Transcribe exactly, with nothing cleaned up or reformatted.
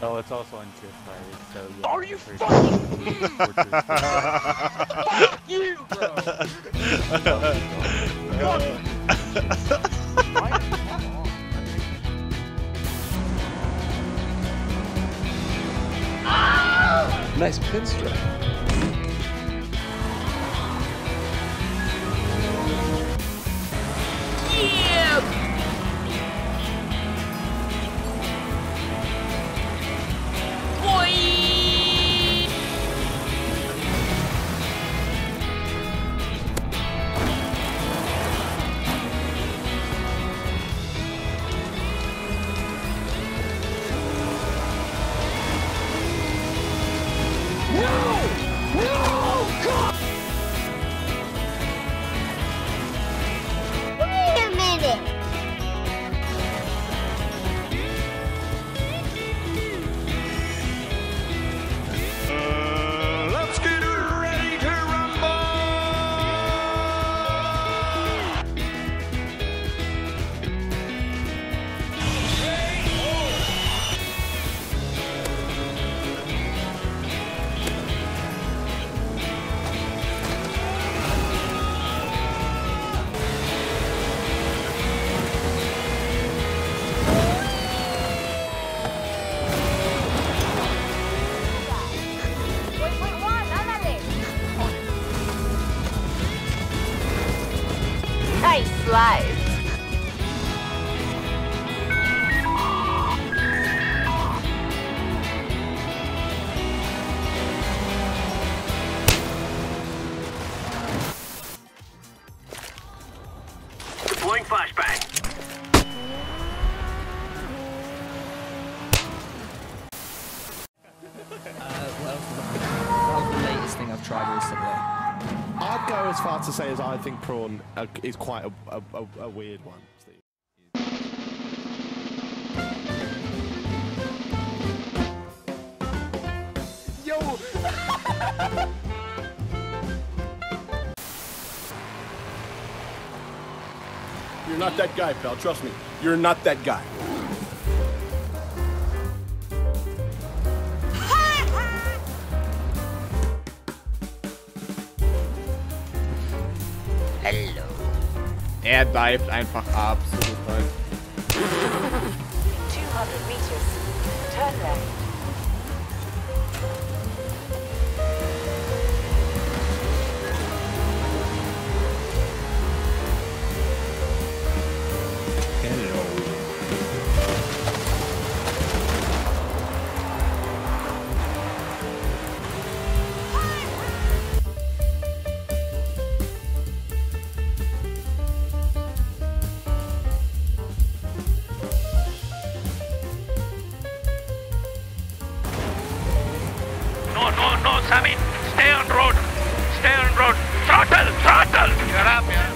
Oh, it's also on Drift Fire, so yeah. Are you fucking Fuck you, bro! Nice pinstripe. Nice slice. Deploying flashbang. Uh, what else was What was the latest thing I've tried recently? I'd go as far to say as I think prawn uh, is quite a, a, a, a weird one, Steve. Yo! You're not that guy, pal. Trust me. You're not that guy. Hello. Er dived einfach absolut rein. two hundred meters. Turn left. No, no, no, Sammy. Stay on road. Stay on road. Throttle, throttle. You're up, yeah.